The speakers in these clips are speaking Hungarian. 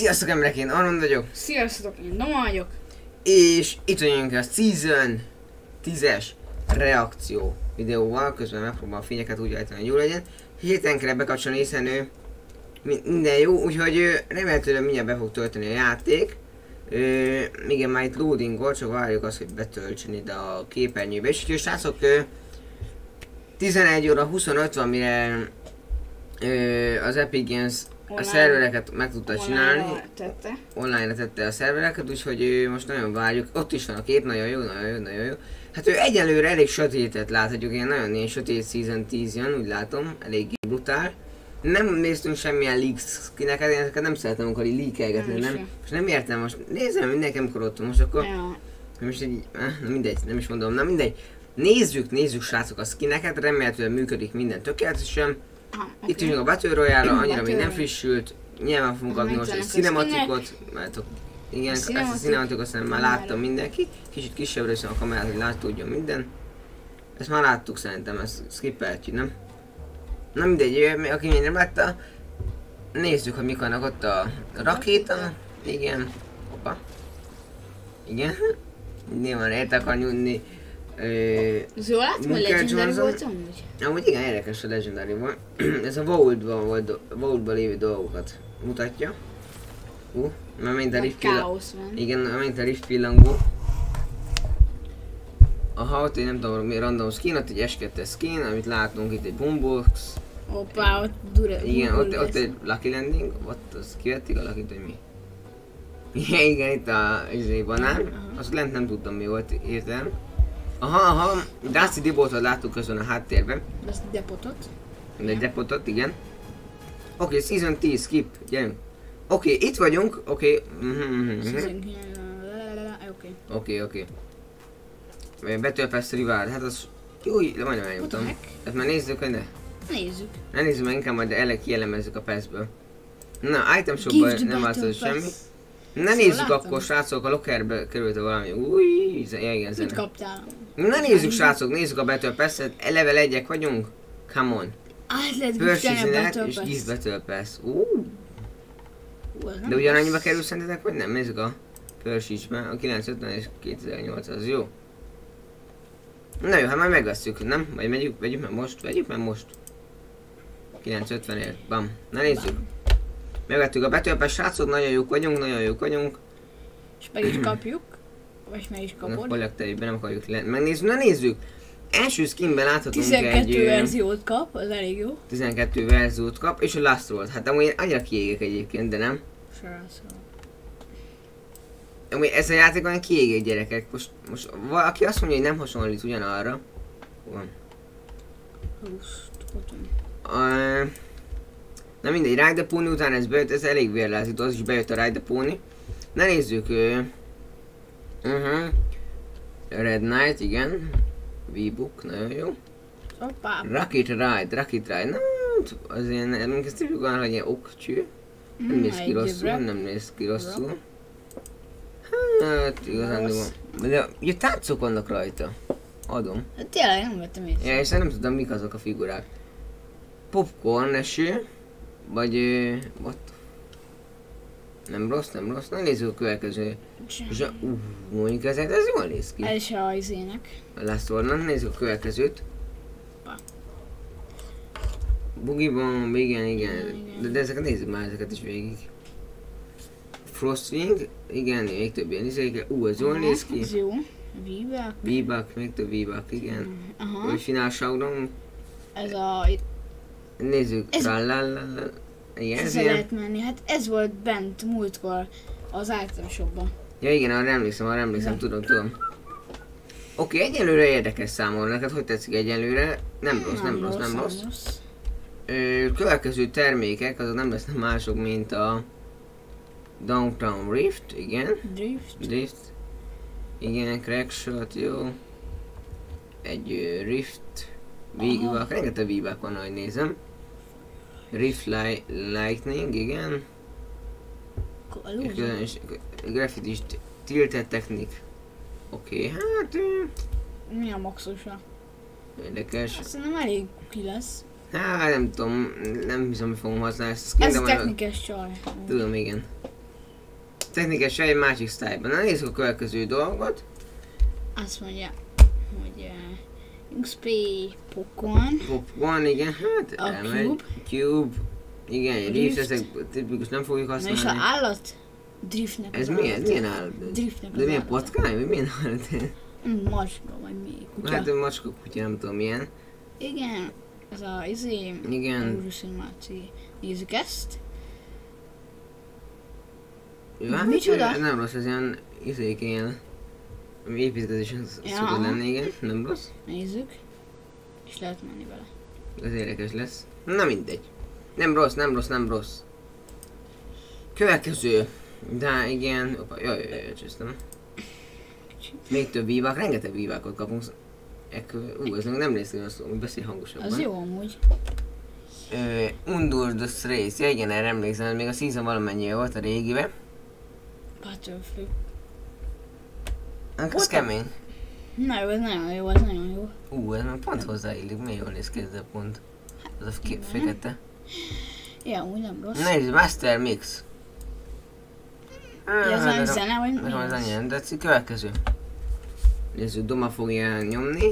Sziasztok emberek, én Armand vagyok. Sziasztok, én Doma vagyok. És itt vagyunk a Season 10-es reakció videóval. Közben megpróbálom a fényeket úgy állítani, hogy jó legyen. Héten kell bekapcsolni, hiszen ő minden jó, úgyhogy remélhetőleg mindjárt be fog tölteni a játék. Igen, már itt loadingol, csak várjuk azt, hogy betöltsön ide a képernyőbe. És úgyhogy srácok, 11 óra 25 van, mire az Epic Games a szervereket meg tudta csinálni. Online-ra tette a szervereket, úgyhogy most nagyon várjuk. Ott is van a kép, nagyon jó, nagyon jó. Hát ő egyelőre elég sötétet láthatjuk, ilyen nagyon sötét Season 10 jön, úgy látom, eléggé brutál. Nem néztünk semmilyen leak skineket, én ezeket nem szeretem, amikor így leakelgetni, nem? Most nem értem, most nézem mindenki, amikor ott most akkor... Ja. Most így, mindegy, nem is mondom, na mindegy. Nézzük srácok a skineket, remélhetően működik minden tökéletesen. Itt is a Battle Royale-ra, annyira még nem frissült. Nyilván fogunk kapni most egy cinematikot, mert igen, ezt a cinematikot szerintem már látta mindenki. Kicsit kisebbre viszem a kamerát, hogy látszódjon minden. Ezt már láttuk szerintem, ezt skippeltjük, nem? Na mindegy, aki még nem látta, nézzük, hogy mik vannak ott a rakéta. Igen, hoppa. Igen, nyilván ért akar nyújtni. Ez jól látom, hogy Legendary volt amúgy? Amúgy igen, érdekes a Legendary volt. Ez a Vault-ban lévő dolgokat mutatja. Mert mint a Rift igen, mint a Rift pillangó. Aha, ott egy nem tudom mi random skin, ott egy S2 skin, amit látunk, itt egy boombox. Hoppá, ott durva. Igen, ott egy Lucky Landing, ott az kivették a Lucky-t, hogy mi? Igen, itt a banán, azt lent nem tudtam mi volt értelem. Aha, Dusty Depotot láttuk közben a háttérben. Dusty Depotot? Egy depotot, igen. Oké, Season 10, skip, gyerünk. Oké, itt vagyunk, oké. Oké. Battle Pass Reward, hát az... Jó, majdnem eljutottam. Hát már nézzük, hogy ne? Nézzük. Ne nézzük meg, inkább majd kielemezzük a Pass-ből. Na, item shopban nem változott semmi. Ne nézzük akkor, srácok, a lockerbe került valami új igen, zene. Mit kaptál? Na nézzük, srácok, nézzük a Battle Pass-et, level 1-ek vagyunk. Come on. Át lehet giftelni a Battle Pass. És gift Battle Pass. De ugyanannyiba kerül szerintetek, vagy nem? Nézzük a Pursuit-ben, a 950 és 2008, az jó. Na jó, hát már megveszünk, nem? Vagy vegyük meg most. 950-ért, bam. Na nézzük. Megvettük a Battle Pass, srácok, nagyon jók vagyunk. És meg is kapjuk. Vagy meg is kapod. A kollekteljében nem akarjuk megnézni. Na nézzük! Első skinben láthatunk 12 verziót kap, az elég jó. 12 verziót kap, és a Last World. Hát amúgy én annyira kiégek egyébként, de nem? Amúgy ez a játék olyan kiégek gyerekek. Most valaki azt mondja, hogy nem hasonlít ugyanarra. Van. Na mindegy, Ride the Pony után ez bejött, ez elég vérlázító, az is bejött a Ride the Pony. Na nézzük. Red Knight, igen. V-Book, nagyon jó. Rocket Ride, na azért nem kezdjük olyan, hogy ilyen okcső. Nem néz ki rosszul, Hát igazán de ugye tárcok vannak rajta. Adom. Hát tényleg nem vettem észre. Ja, és nem tudom mik azok a figurák. Popcorn eső. Vagy what? Nem rossz. Na nézzük a következő. Mondjuk ez jól néz ki. Ez se a izének. Last One, nézzük a következőt. Boogie Bomb, igen. De ezeket nézzük már ezeket is végig. Frostwing, igen, még több ilyen izéke. Ez jól néz ki. Ez jó. V-Buck, még több V-Buck, igen. Vagy Final Showdown. Ez a... Nézzük, trallalala. Igen, ez lehet menni, hát ez volt bent múltkor az item shopban. Ja igen, arra emlékszem, tudom. Oké, egyelőre érdekes számomra, neked hogy tetszik egyelőre? Nem rossz. Következő termékek, azok nem lesznek mások, mint a Downtown Rift, igen. Drift. Igen, Crackshot, jó. Egy Rift. V-Buck, rengeteg V-Buck van, ahogy nézem. Rift Lightning, igen. És Graffiti is Tilted Technique. Oké, hát... Mi a maxosa? Érdekes. Szerintem elég ki lesz. Hát nem tudom, nem hiszem, hogy fogom használni ezt a skin, ez technikes csaj. Tudom, igen. technikesen egy másik sztájlban. Na nézzük a következő dolgot. Azt mondja, hogy XP Popcorn. Popcorn, igen, hát A elmegy. Cube. Igen, egy Drift, ezek tipikus nem fogjuk Na használni. és a állat Driftnek Ez az milyen? állata. Milyen állat? Driftnek De az milyen állata. patkány? Vagy milyen állat? Macska vagy mi? Kutya. Hát macska kutya, nem tudom milyen. Igen, ez a Igen. Eurószimáció. Nézzük ezt. Jó, hát Micsoda? nem rossz, ez ilyen ilyen építkezésen szokott lenni, igen, nem rossz. Nézzük. És lehet menni vele. Ez érdekes lesz. Na mindegy. Nem rossz, nem rossz, nem rossz. Következő. De igen, opa, jaj, csöztem. Még több vívák, rengeteg vívákot kapunk. Ez nem néz ki rosszul, hogy beszél hangosabban. Az jó amúgy. Undur the Straits, ja igen, erre emlékszem, még a season valamennyi volt a régibe. Battlefield. Ez kemény. Na jó, ez nagyon jó, ez nagyon jó. Ez már pont hozzáillik, milyen jól néz ki ez a pont. Az a fekete. Ja, úgy nem rossz. Nézd, Master Mix. Ja, ez nem zene, vagy mi Nekem az az? annyi, de ez a következő. Nézzük, Doma fogja nyomni.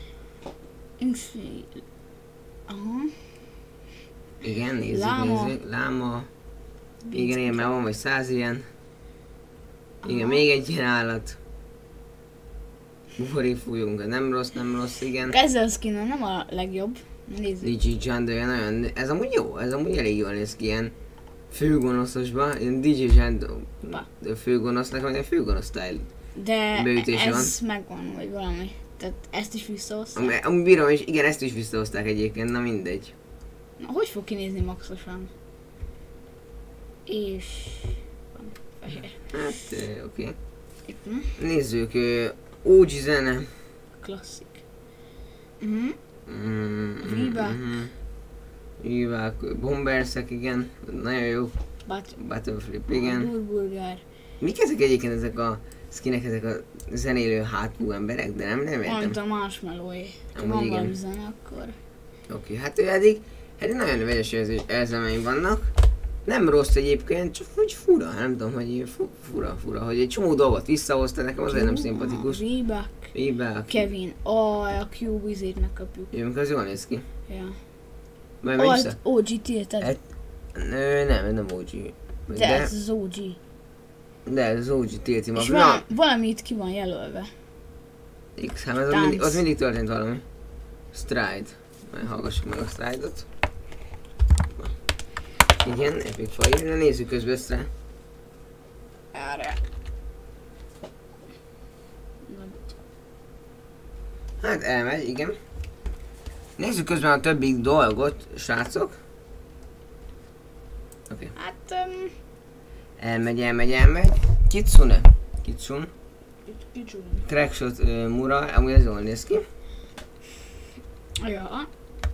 Aha. Igen, nézzük, Láma. nézzük. Láma. Igen, igen, már van vagy 100 ilyen. Igen, még egy ilyen állat. Buforig fújunk, nem rossz, igen. Ezzel a skin nem a legjobb. Nézzük. DJ Jando, nagyon, ez amúgy jó, ez amúgy elég jól néz ki, ilyen főgonoszosban, ilyen DJ Jando főgonosz, nekem ilyen főgonosz style. De Beütése ez megvan, vagy valami. Tehát ezt is visszahozták. Amúgy bírom, és igen, ezt is visszahozták egyébként, na mindegy. Na, hogy fog kinézni maxosan? És... van fehér. Hát, oké. Itt nem? Nézzük, OG zene. Klasszik. Vívák. Vívák, bombersek, igen, nagyon jó. Battleflip, igen. Burger. Mik ezek egyébként ezek a skinek, ezek a zenélő hátú emberek, de nem értem. Mint a marshmallow-é. Ha Amúgy van igen. valami zene, akkor... Oké, hát ő eddig nagyon vegyes érzelmeim vannak. Nem rossz egyébként, csak hogy fura, nem tudom, hogy fura, hogy egy csomó dolgot visszahozta, nekem azért nem szimpatikus. Vívák. Kevin. A Cube izét megkapjuk. Jövünk, az jól néz ki. Ja. Majd megy vissza? OG tilted. Nem OG. De ez az OG. De ez az OG tilti És maga. valami itt ki van jelölve. X, hát az mindig történt valami. Stride. Majd hallgassuk meg a Stride-ot. Igen, Epic Fire, nézzük közben ezt rá. Erre. Hát elmegy, igen. Nézzük közben a többi dolgot, srácok. Oké. Hát... Elmegy. Kitsune. Kicsun. Crackshot Mura, amúgy ez jól néz ki. Ja.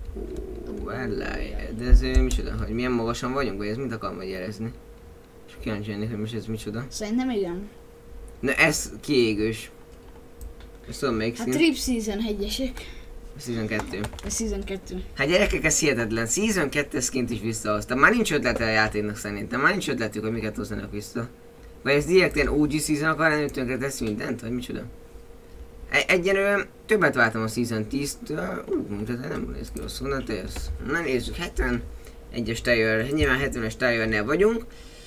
De ez micsoda, hogy milyen magasan vagyunk, vagy ez mit akar majd jelezni? És kíváncsi lennék, hogy most ez micsoda. Szerintem igen. Na ez kiégős. Ezt tudom melyik Hát szín? Trip Season 1-esek. Season 2. A Season 2. Hát gyerekek, ez hihetetlen. Season 2 skint is visszahoztam. Már nincs ötlete a játéknak szerintem. Már nincs ötletük, hogy miket hozzanak vissza. Vagy ez direkt ilyen OG Season akar lenni, hogy tönkre tesz mindent, vagy micsoda? Egyenlően többet vártam a Season 10-től. Mint nem néz ki rosszul, na te jössz. Na nézzük, 71-es Tiger, nyilván 70-es Tigernél vagyunk.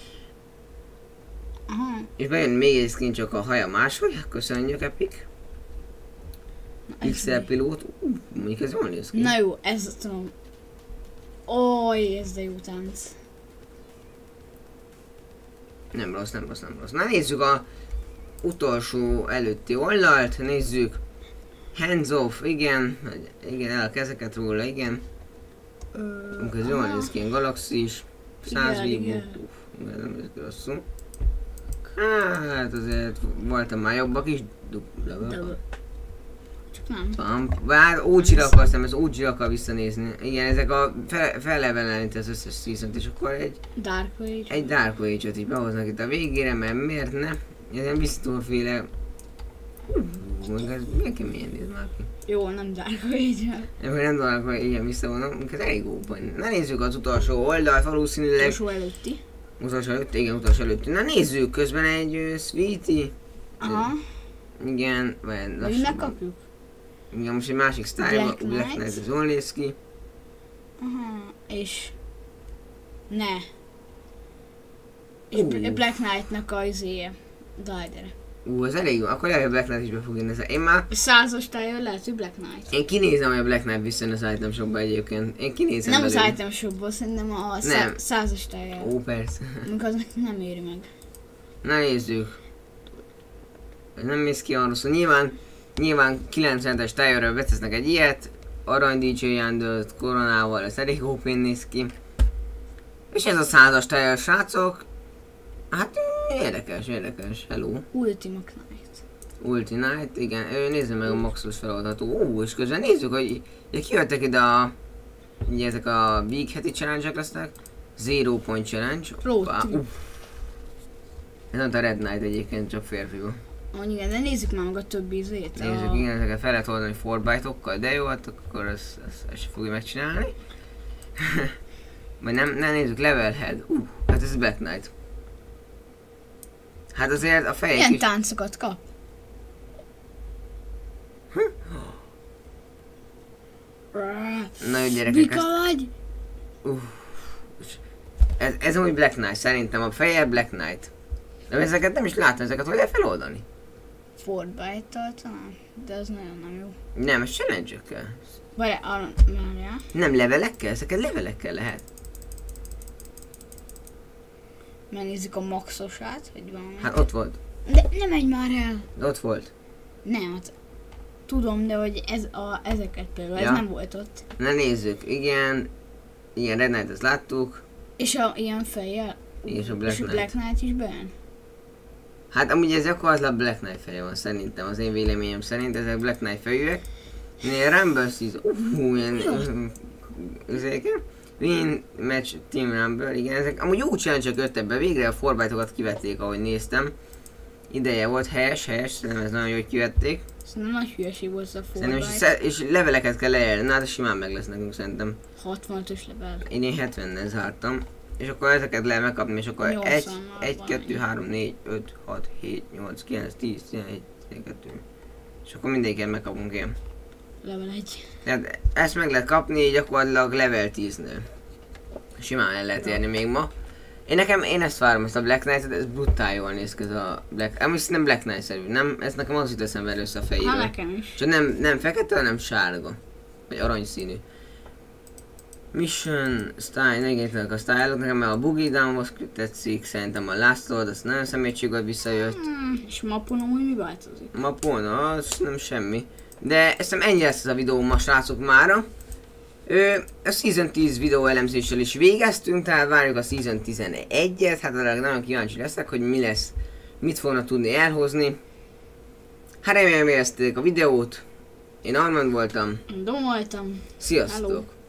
Aha. És bejön még egy skin, csak a haja máshogy. Köszönjük, Epic. XL pilót. Mondjuk ez jól néz ki. Na jó, ez tudom. Oj, ez de jó tánc. Nem rossz. Na nézzük a utolsó előtti oldalt, nézzük. Hands off, igen, el a kezeket róla, igen. Ez jól néz ki, ilyen galaxis, 100 vívó. Nem néz ki rosszul. Hát azért voltam már jobbak is, dupla. Csak nem. Bár OG-ra akartam, ez OG-ra akar visszanézni. Igen, ezek a fellevelelni az összes season-t, és akkor egy Dark Age-ot így behoznak itt a végére, mert miért ne? Ez ilyen biztóféle... ez milyen keményen néz már ki. Jó, nem Dark Age. Nem tudom, hogy ilyen visszavonom, ez elég óban. Na nézzük az utolsó oldalt, valószínűleg... Utolsó előtti. Utolsó előtt, igen, utolsó előtt. Na nézzük, közben egy Sweetie. Aha. Igen, vagy Hogy lassan. megkapjuk? Igen, most egy másik style, Black Knight, ez jól néz ki. Aha, és... Ne. És Black Knight-nak a izéje. Dajdere. Az elég jó, akkor lehet, hogy Black Knight is be fog jönni. Én már... 100-as tájjal lehet, hogy Black Knight. Én kinézem, hogy a Black Knight visszajön az item shopba egyébként. Én kinézem Nem az belőle. item shopból, szerintem a Nem. 100-as tájjal. Ó, persze. Amikor az nem éri meg. Na nézzük. Ez nem néz ki arról, szóval nyilván 90-es tájról betesznek egy ilyet. Arany DJ Yandert koronával, ez elég OP néz ki. És ez a 100-as tájjal, srácok. Hát érdekes, hello. Ultima Knight. Ulti Knight, igen, nézzük meg a maxos feloldható. És közben nézzük, hogy kijöttek ide ugye ezek a Big heti challenge-ek lesznek. 0 point challenge. Ez nem a Red Knight egyébként, csak férfiú. Igen, de nézzük már meg a többi izét. Nézzük, igen, ezeket fel lehet oldani 4byte-okkal, de jó, hát akkor ezt se fogja megcsinálni. Vagy nem nézzük, level head. Hát ez Black Knight. Hát azért a fejek milyen is... táncokat kap? Na jó gyerekek, Bika vagy? ez amúgy Black Knight, szerintem a feje Black Knight. De ezeket nem is látom, ezeket hogy lehet feloldani? Fortbyte-tal talán, de az nagyon nem jó. Nem, ez challenge-ökkel. Vagy arra, várjál. Nem levelekkel? Ezeket levelekkel lehet. Megnézzük a maxosát, hogy van. Hát ott volt. De nem megy már el. De ott volt. Nem, hát tudom, de hogy ezeket például, Ja. ez nem volt ott. Na nézzük, igen. Igen, Red Knight, ezt láttuk. És ilyen fejjel. És a Black Knight. Black Knight is bejön. Hát amúgy ez gyakorlatilag Black Knight feje van szerintem, az én véleményem szerint, ezek Black Knight fejűek. Ilyen Rumble Season, ilyen üzéken. Win Match Team Rumble, igen, ezek amúgy jó challenge-ök jöttek be, végre a 4byte-okat kivették, ahogy néztem. Ideje volt, helyes, szerintem ez nagyon jó, hogy kivették. Szerintem nagy hülyeség volt ez a Szerintem Fortbyte. és leveleket kell lejelni, na hát simán meg lesz nekünk szerintem. 65-ös level. Én 70-nel zártam. És akkor ezeket lehet megkapni, és akkor 1, 2, 3, 4, 5, 6, 7, 8, 9, 10, 11, 12. És akkor mindegyiket megkapunk ilyen. Level 1. Tehát ezt meg lehet kapni gyakorlatilag level 10-nél. Simán el lehet érni még ma. Én ezt várom, ezt a Black Knight-et, ez brutál jól néz ki ez a Black... Amúgy nem Black Knight-szerű, nem? Ez nekem az jut eszembe először a fejéről. Ha nekem is. Csak nem fekete, hanem sárga. Vagy aranyszínű. Mission Style, negyetek a style-ok, nekem a Boogie Down-hoz tetszik, szerintem a Last Lord, az nagyon szemétség, hogy visszajött. És mapon amúgy mi változik? Mapon, az nem semmi. De ezt ennyi lesz ez a videó ma, srácok, mára. A Season 10 videó elemzéssel is végeztünk, tehát várjuk a Season 11-et, hát arra nagyon kíváncsi leszek, hogy mi lesz, mit fognak tudni elhozni. Hát remélem élvezték a videót. Én Armand voltam. Dom voltam. Sziasztok! Hello.